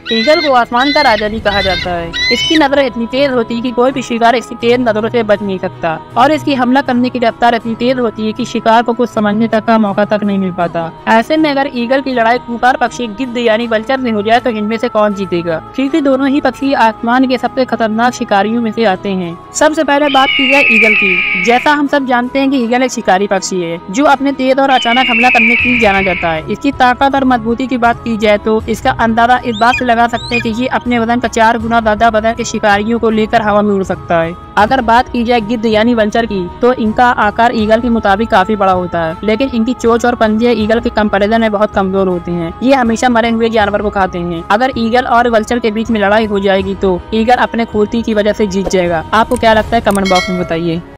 Eagle को आसमान का राजा भी कहा जाता है। इसकी नजर इतनी तेज होती है कि कोई भी शिकार इसकी तेज नजरों से बच नहीं सकता और इसकी हमला करने की रफ्तार इतनी तेज होती है कि शिकार को कुछ समझने तक का मौका तक नहीं मिल पाता। ऐसे में अगर ईगल की लड़ाई खूंखार पक्षी गिद्ध यानी वल्चर से हो जाए तो इनमें से कौन जीतेगा, क्योंकि दोनों ही पक्षी आसमान के सबसे खतरनाक शिकारियों में से आते हैं। सबसे पहले बात की जाए ईगल की। जैसा हम सब जानते हैं कि ईगल एक शिकारी पक्षी है जो अपने तेज और अचानक हमला करने के लिए जाना जाता है। इसकी ताकत और मजबूती की बात की जाए तो इसका अंदाजा इस बात से लगा सकते हैं कि ये अपने वजन का 4 गुना ज्यादा वजन के शिकारियों को लेकर हवा में उड़ सकता है। अगर बात की जाए गिद्ध यानी वल्चर की तो इनका आकार ईगल के मुताबिक काफी बड़ा होता है, लेकिन इनकी चोंच और पंजे ईगल के कंपैरिजन में बहुत कमजोर होते हैं। ये हमेशा मरे हुए जानवर को खाते हैं। अगर ईगल और वल्चर के बीच में लड़ाई हो जाएगी तो ईगल अपने खूंटी की वजह से जीत जाएगा। आपको क्या लगता है, कमेंट बॉक्स में बताइए।